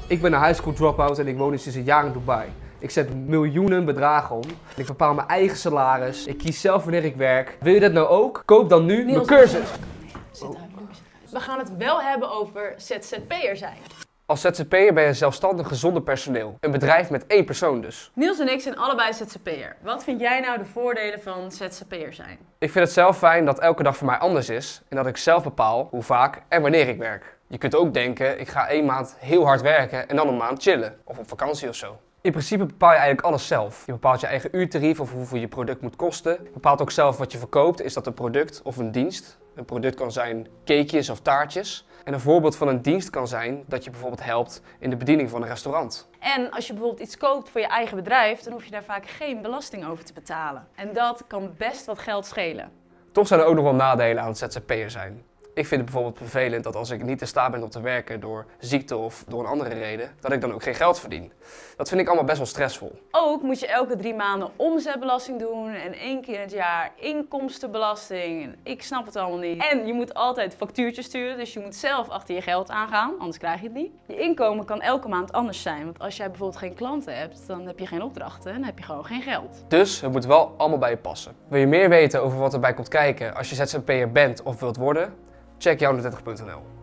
Ik ben een high school dropout en ik woon sinds een jaar in Dubai. Ik zet miljoenen bedragen om. Ik bepaal mijn eigen salaris. Ik kies zelf wanneer ik werk. Wil je dat nou ook? Koop dan nu mijn cursus. We gaan het wel hebben over ZZP'er zijn. Als ZZP'er ben je zelfstandig zonder personeel. Een bedrijf met 1 persoon dus. Niels en ik zijn allebei ZZP'er. Wat vind jij nou de voordelen van ZZP'er zijn? Ik vind het zelf fijn dat elke dag voor mij anders is. En dat ik zelf bepaal hoe vaak en wanneer ik werk. Je kunt ook denken, ik ga 1 maand heel hard werken en dan een maand chillen. Of op vakantie of zo. In principe bepaal je eigenlijk alles zelf. Je bepaalt je eigen uurtarief of hoeveel je product moet kosten. Je bepaalt ook zelf wat je verkoopt. Is dat een product of een dienst? Een product kan zijn cakejes of taartjes. En een voorbeeld van een dienst kan zijn dat je bijvoorbeeld helpt in de bediening van een restaurant. En als je bijvoorbeeld iets koopt voor je eigen bedrijf, dan hoef je daar vaak geen belasting over te betalen. En dat kan best wat geld schelen. Toch zijn er ook nog wel nadelen aan het ZZP'er zijn. Ik vind het bijvoorbeeld vervelend dat als ik niet in staat ben om te werken door ziekte of door een andere reden, dat ik dan ook geen geld verdien. Dat vind ik allemaal best wel stressvol. Ook moet je elke 3 maanden omzetbelasting doen en 1 keer in het jaar inkomstenbelasting. En ik snap het allemaal niet. En je moet altijd factuurtjes sturen, dus je moet zelf achter je geld aangaan, anders krijg je het niet. Je inkomen kan elke maand anders zijn, want als jij bijvoorbeeld geen klanten hebt, dan heb je geen opdrachten en dan heb je gewoon geen geld. Dus het moet wel allemaal bij je passen. Wil je meer weten over wat erbij komt kijken als je ZZP'er bent of wilt worden? Check jouw30.nl.